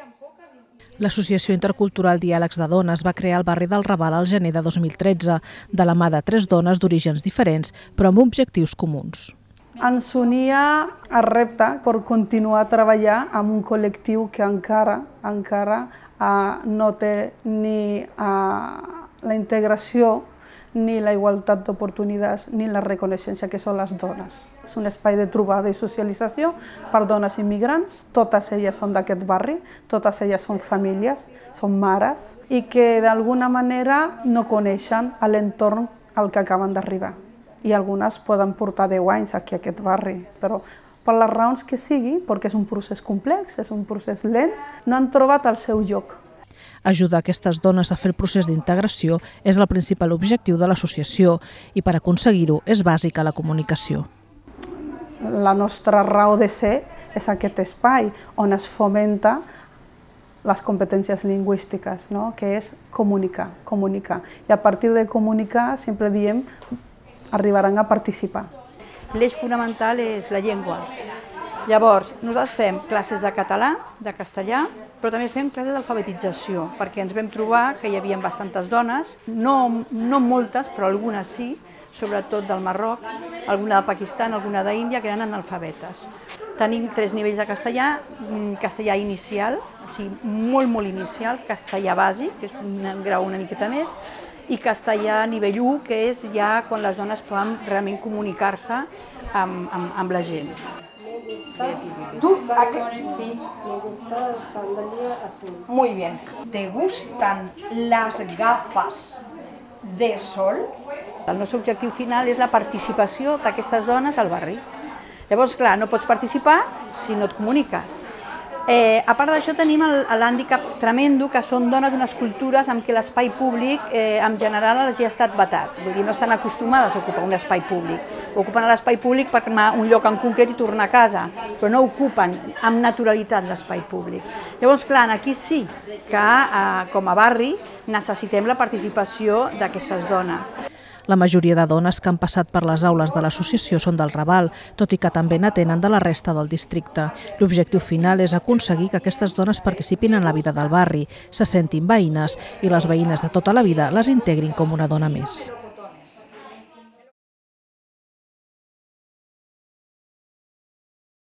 L'Associació Intercultural Diàlegs de Dones va crear el barri del Raval al gener de 2013, de la mà de 3 dones d'orígens diferents, però amb objectius comuns. Ens unia el repte per continuar a treballar amb un col·lectiu que encara no té ni la integració, ni la igualtat d'oportunitats, ni la reconeixença que són les dones. És un espai de trobada i socialització per dones immigrants, totes elles són d'aquest barri, totes elles són famílies, són mares, i que d'alguna manera no coneixen l'entorn al que acaben d'arribar. I algunes poden portar 10 anys aquí a aquest barri, però per les raons que sigui, perquè és un procés complex, és un procés lent, no han trobat el seu lloc. Ajudar aquestes dones a fer el procés d'integració és el principal objectiu de l'associació i per aconseguir-ho és bàsica la comunicació. La nostra raó de ser és aquest espai on es fomenta les competències lingüístiques, que és comunicar. I a partir de comunicar, sempre diem, arribaran a participar. L'eix fonamental és la llengua. Llavors, nosaltres fem classes de català, de castellà, però també fem classes d'alfabetització, perquè ens vam trobar que hi havia bastantes dones, no moltes, però algunes sí, sobretot del Marroc, alguna de Pakistan, alguna d'Índia, que eren analfabetes. Tenim 3 nivells de castellà, castellà inicial, o sigui, molt inicial, castellà bàsic, que és un grau una miqueta més, i castellà nivell 1, que és ja quan les dones poden realment comunicar-se amb la gent. Sí, me gusta sandalia así. Muy bien. ¿Te gustan las gafas de sol? El nostre objectiu final és la participació d'aquestes dones al barri. Llavors, clar, no pots participar si no et comuniques. A part d'això tenim l'hàndicap tremendo, que són dones d'unes cultures en què l'espai públic en general els ha estat vetat. Vull dir, no estan acostumades a ocupar un espai públic. Ocupen l'espai públic per anar a un lloc en concret i tornar a casa, però no ocupen amb naturalitat l'espai públic. Llavors, clar, aquí sí que com a barri necessitem la participació d'aquestes dones. La majoria de dones que han passat per les aules de l'associació són del Raval, tot i que també n'atenen de la resta del districte. L'objectiu final és aconseguir que aquestes dones participin en la vida del barri, se sentin veïnes i les veïnes de tota la vida les integrin com una dona més.